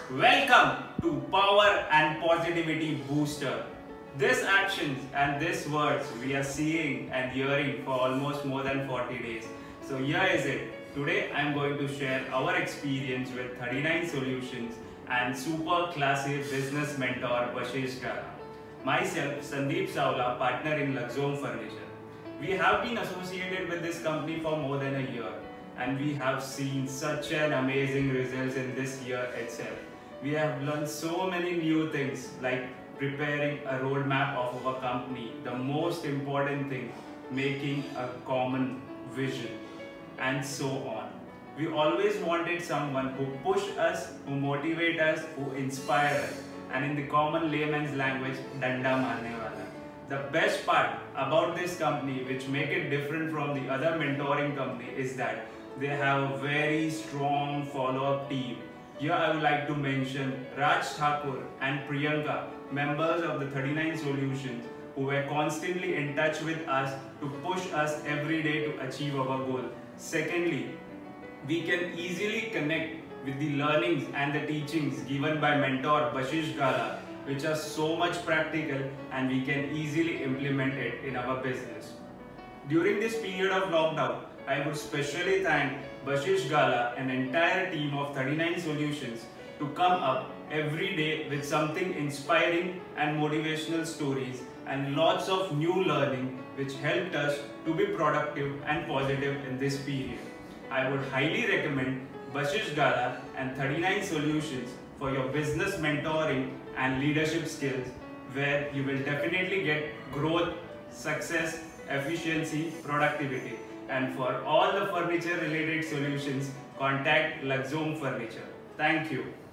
Welcome to Power and Positivity Booster. These actions and these words we are seeing and hearing for almost more than 40 days. So here is it. Today I am going to share our experience with 39 Solutions and super classy business mentor Bashish Gala. Myself, Sandeep Savla, partner in Luxome Furniture. We have been associated with this company for more than a year and we have seen such an amazing results in this year itself. We have learned so many new things like preparing a roadmap of our company, the most important thing, making a common vision, and so on. We always wanted someone who push us, who motivate us, who inspire us, and in the common layman's language, danda marne wala. The best part about this company, which make it different from the other mentoring company, is that they have a very strong follow-up team. Here I would like to mention Raj Thakur and Priyanka, members of the 39 Solutions, who were constantly in touch with us to push us every day to achieve our goal. Secondly, we can easily connect with the learnings and the teachings given by mentor Bashish Gala, which are so much practical and we can easily implement it in our business. During this period of lockdown, I would specially thank Bashish Gala and entire team of 39 Solutions to come up every day with something inspiring and motivational stories and lots of new learning which helped us to be productive and positive in this period. I would highly recommend Bashish Gala and 39 Solutions for your business mentoring and leadership skills, where you will definitely get growth, success, efficiency, productivity. And for all the furniture related solutions, contact Luxome Furniture. Thank you.